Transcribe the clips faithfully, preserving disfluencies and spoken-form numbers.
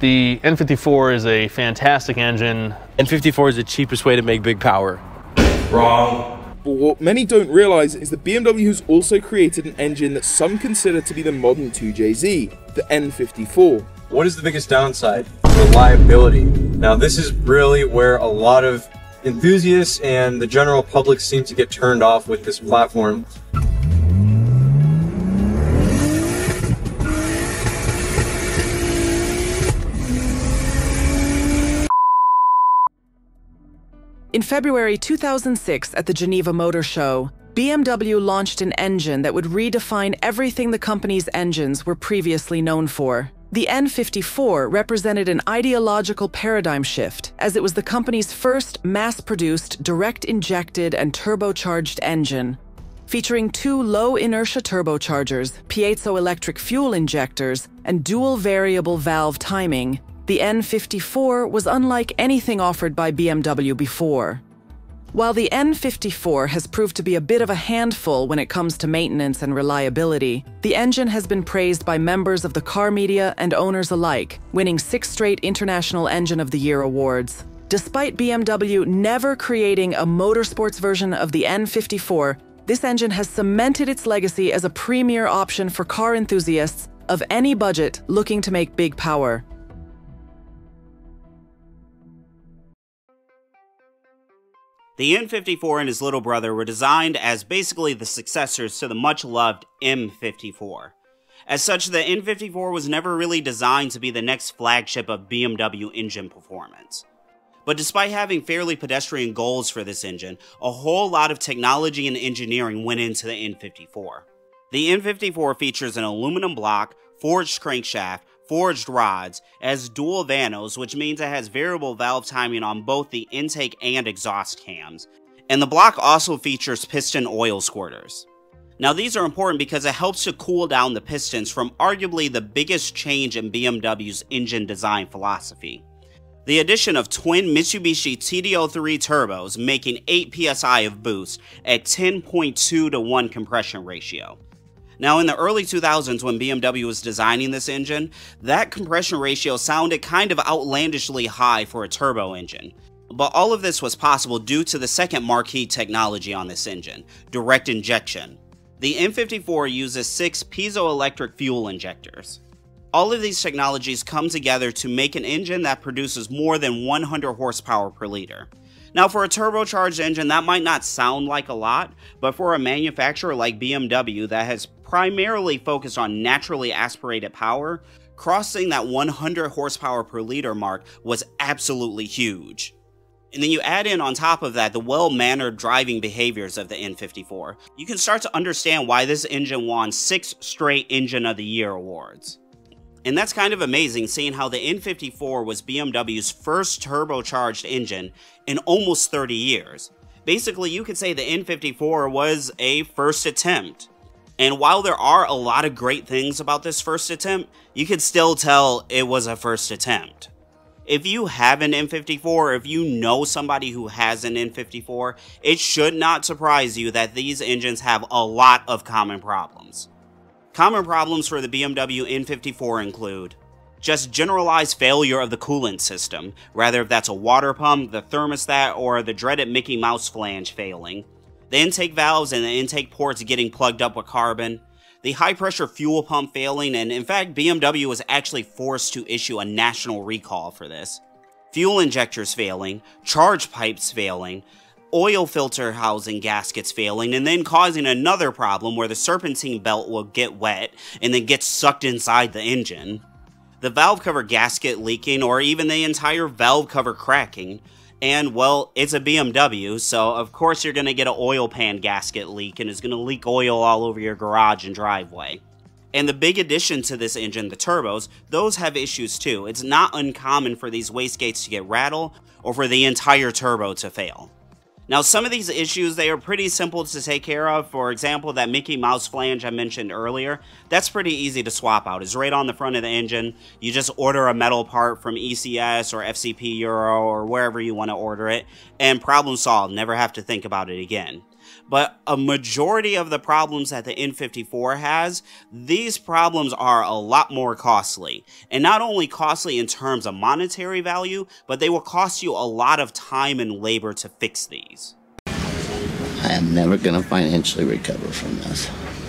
The N fifty-four is a fantastic engine. N fifty-four is the cheapest way to make big power. Wrong. But what many don't realize is that B M W has also created an engine that some consider to be the modern two J Z, the N fifty-four. What is the biggest downside? Reliability. Now this is really where a lot of enthusiasts and the general public seem to get turned off with this platform. In February two thousand six at the Geneva Motor Show, B M W launched an engine that would redefine everything the company's engines were previously known for. The N fifty-four represented an ideological paradigm shift, as it was the company's first mass-produced, direct-injected and turbocharged engine. Featuring two low-inertia turbochargers, piezoelectric fuel injectors, and dual variable valve timing, the N fifty-four was unlike anything offered by B M W before. While the N fifty-four has proved to be a bit of a handful when it comes to maintenance and reliability, the engine has been praised by members of the car media and owners alike, winning six straight International Engine of the Year awards. Despite B M W never creating a motorsports version of the N fifty-four, this engine has cemented its legacy as a premier option for car enthusiasts of any budget looking to make big power. The N fifty-four and his little brother were designed as basically the successors to the much-loved M fifty-four. As such, the N fifty-four was never really designed to be the next flagship of B M W engine performance. But despite having fairly pedestrian goals for this engine, a whole lot of technology and engineering went into the N fifty-four. The N fifty-four features an aluminum block, forged crankshaft, forged rods, as dual Vanos, which means it has variable valve timing on both the intake and exhaust cams, and the block also features piston oil squirters. Now these are important because it helps to cool down the pistons from arguably the biggest change in B M W's engine design philosophy. The addition of twin Mitsubishi T D O three turbos making eight P S I of boost at ten point two to one compression ratio. Now in the early two thousands when B M W was designing this engine, that compression ratio sounded kind of outlandishly high for a turbo engine. But all of this was possible due to the second marquee technology on this engine, direct injection. The N fifty-four uses six piezoelectric fuel injectors. All of these technologies come together to make an engine that produces more than one hundred horsepower per liter. Now for a turbocharged engine that might not sound like a lot, but for a manufacturer like B M W that has primarily focused on naturally aspirated power, crossing that one hundred horsepower per liter mark was absolutely huge. And then you add in on top of that the well-mannered driving behaviors of the N fifty-four, you can start to understand why this engine won six straight Engine of the Year awards. And that's kind of amazing seeing how the N fifty-four was B M W's first turbocharged engine in almost thirty years. Basically, you could say the N fifty-four was a first attempt. And while there are a lot of great things about this first attempt, you can still tell it was a first attempt. If you have an N fifty-four, or if you know somebody who has an N fifty-four, it should not surprise you that these engines have a lot of common problems. Common problems for the B M W N fifty-four include just generalized failure of the coolant system, whether if that's a water pump, the thermostat, or the dreaded Mickey Mouse flange failing, the intake valves and the intake ports getting plugged up with carbon, the high pressure fuel pump failing, and in fact B M W was actually forced to issue a national recall for this, fuel injectors failing, charge pipes failing, oil filter housing gaskets failing, and then causing another problem where the serpentine belt will get wet and then get sucked inside the engine, the valve cover gasket leaking, or even the entire valve cover cracking. And well, it's a B M W, so of course you're going to get an oil pan gasket leak, and it's going to leak oil all over your garage and driveway. And the big addition to this engine, the turbos, those have issues too. It's not uncommon for these wastegates to get rattled, or for the entire turbo to fail. Now some of these issues, they are pretty simple to take care of. For example, that Mickey Mouse flange I mentioned earlier, that's pretty easy to swap out. It's right on the front of the engine. You just order a metal part from E C S or F C P Euro or wherever you want to order it, and problem solved. Never have to think about it again. But a majority of the problems that the N fifty-four has, these problems are a lot more costly. And not only costly in terms of monetary value, but they will cost you a lot of time and labor to fix these. I am never going to financially recover from this.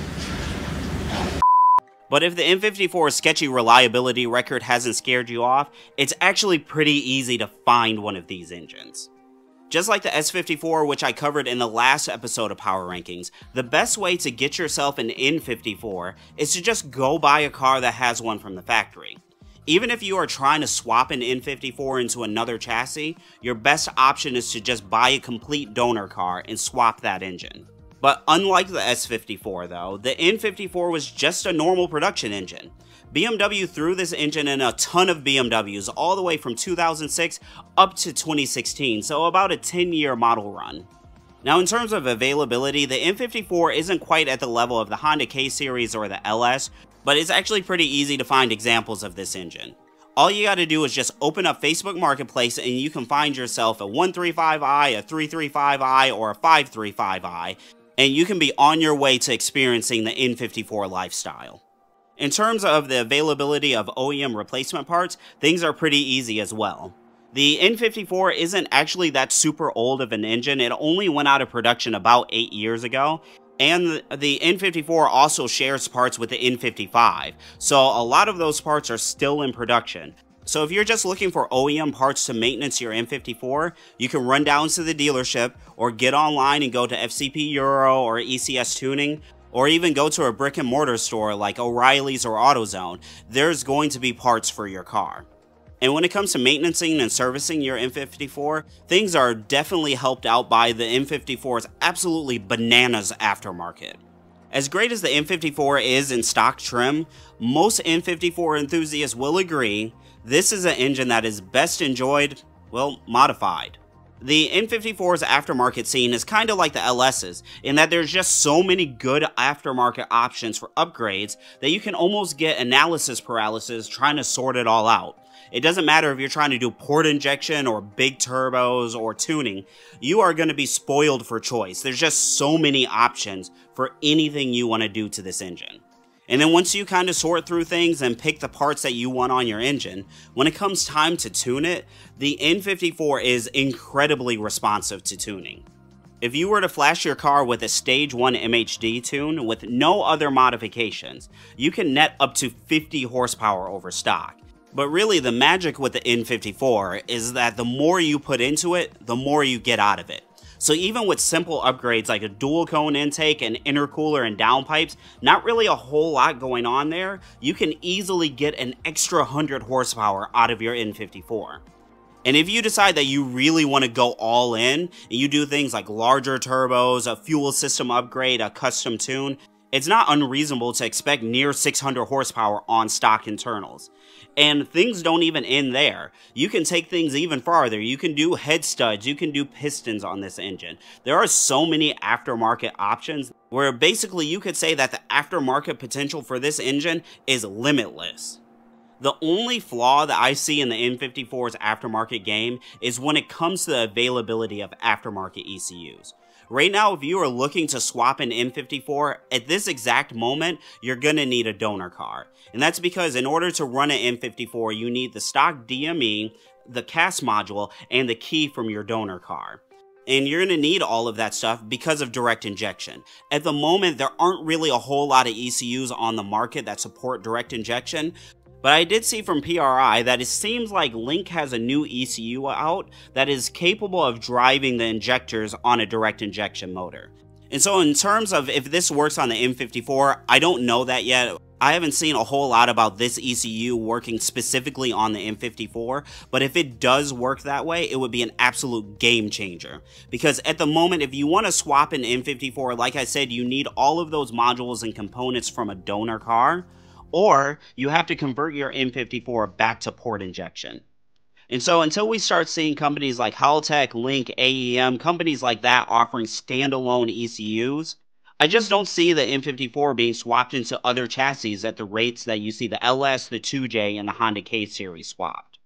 But if the N fifty-four's sketchy reliability record hasn't scared you off, it's actually pretty easy to find one of these engines. Just like the S fifty-four, which I covered in the last episode of Power Rankings, the best way to get yourself an N fifty-four is to just go buy a car that has one from the factory. Even if you are trying to swap an N fifty-four into another chassis, your best option is to just buy a complete donor car and swap that engine. But unlike the S fifty-four though, the N fifty-four was just a normal production engine. B M W threw this engine in a ton of B M Ws all the way from two thousand six up to twenty sixteen, so about a ten year model run. Now in terms of availability, the N fifty-four isn't quite at the level of the Honda K series or the L S, but it's actually pretty easy to find examples of this engine. All you gotta do is just open up Facebook Marketplace and you can find yourself a one thirty-five i, a three thirty-five i, or a five thirty-five i, and you can be on your way to experiencing the N fifty-four lifestyle. In terms of the availability of O E M replacement parts, things are pretty easy as well. The N fifty-four isn't actually that super old of an engine, it only went out of production about eight years ago, and the N fifty-four also shares parts with the N fifty-five, so a lot of those parts are still in production. So if you're just looking for O E M parts to maintenance your N fifty-four, you can run down to the dealership, or get online and go to F C P Euro or E C S Tuning, or even go to a brick and mortar store like O'Reilly's or AutoZone. There's going to be parts for your car. And when it comes to maintaining and servicing your N fifty-four, things are definitely helped out by the N fifty-four's absolutely bananas aftermarket. As great as the N fifty-four is in stock trim, most N fifty-four enthusiasts will agree this is an engine that is best enjoyed, well, modified. The N fifty-four's aftermarket scene is kind of like the L S's, in that there's just so many good aftermarket options for upgrades that you can almost get analysis paralysis trying to sort it all out. It doesn't matter if you're trying to do port injection or big turbos or tuning, you are going to be spoiled for choice. There's just so many options for anything you want to do to this engine. And then once you kind of sort through things and pick the parts that you want on your engine, when it comes time to tune it, the N fifty-four is incredibly responsive to tuning. If you were to flash your car with a stage one M H D tune with no other modifications, you can net up to fifty horsepower over stock. But really the magic with the N fifty-four is that the more you put into it, the more you get out of it. So even with simple upgrades like a dual cone intake and intercooler and downpipes, not really a whole lot going on there, you can easily get an extra one hundred horsepower out of your N fifty-four. And if you decide that you really want to go all in, and you do things like larger turbos, a fuel system upgrade, a custom tune, it's not unreasonable to expect near six hundred horsepower on stock internals. And things don't even end there. You can take things even farther. You can do head studs, you can do pistons on this engine. There are so many aftermarket options where basically you could say that the aftermarket potential for this engine is limitless. The only flaw that I see in the N fifty-four's aftermarket game is when it comes to the availability of aftermarket E C Us. Right now, if you are looking to swap an N fifty-four, at this exact moment, you're gonna need a donor car. And that's because in order to run an N fifty-four, you need the stock D M E, the C A S module, and the key from your donor car. And you're gonna need all of that stuff because of direct injection. At the moment, there aren't really a whole lot of E C Us on the market that support direct injection, but I did see from P R I that it seems like Link has a new E C U out that is capable of driving the injectors on a direct injection motor. And so in terms of if this works on the N fifty-four, I don't know that yet. I haven't seen a whole lot about this E C U working specifically on the N fifty-four, but if it does work that way, it would be an absolute game changer. Because at the moment, if you want to swap an N fifty-four, like I said, you need all of those modules and components from a donor car, or you have to convert your N fifty-four back to port injection. And so until we start seeing companies like Haltech, Link, A E M, companies like that offering standalone E C Us, I just don't see the N fifty-four being swapped into other chassis at the rates that you see the L S, the two J, and the Honda K series swapped.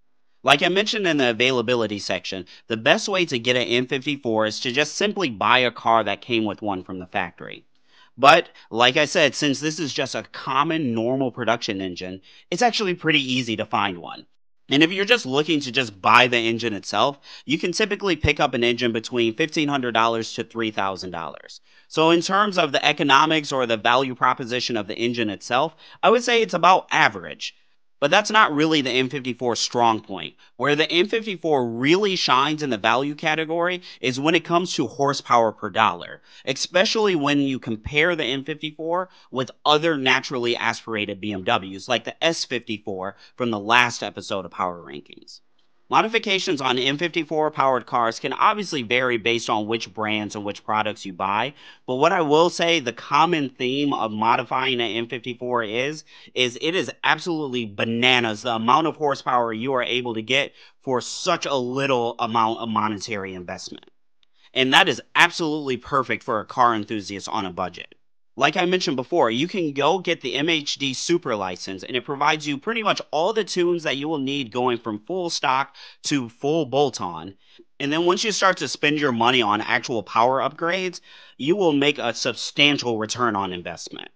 Like I mentioned in the availability section, the best way to get an N fifty-four is to just simply buy a car that came with one from the factory. But, like I said, since this is just a common, normal production engine, it's actually pretty easy to find one. And if you're just looking to just buy the engine itself, you can typically pick up an engine between fifteen hundred dollars to three thousand dollars. So in terms of the economics or the value proposition of the engine itself, I would say it's about average. But that's not really the N fifty-four's strong point. Where the N fifty-four really shines in the value category is when it comes to horsepower per dollar, especially when you compare the N fifty-four with other naturally aspirated B M Ws like the S fifty-four from the last episode of Power Rankings. Modifications on N fifty-four powered cars can obviously vary based on which brands and which products you buy, but what I will say the common theme of modifying an N fifty-four is, is it is absolutely bananas the amount of horsepower you are able to get for such a little amount of monetary investment. And that is absolutely perfect for a car enthusiast on a budget. Like I mentioned before, you can go get the M H D Super license, and it provides you pretty much all the tunes that you will need going from full stock to full bolt-on. And then once you start to spend your money on actual power upgrades, you will make a substantial return on investment.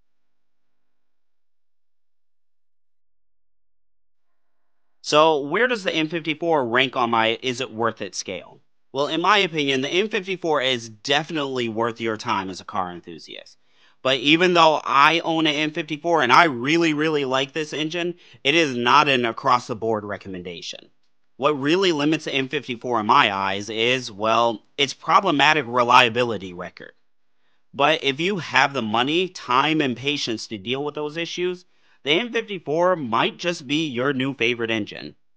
So where does the N fifty-four rank on my is it worth it scale? Well, in my opinion, the N fifty-four is definitely worth your time as a car enthusiast. But even though I own an N fifty-four and I really, really like this engine, it is not an across-the-board recommendation. What really limits the N fifty-four in my eyes is, well, its problematic reliability record. But if you have the money, time, and patience to deal with those issues, the N fifty-four might just be your new favorite engine.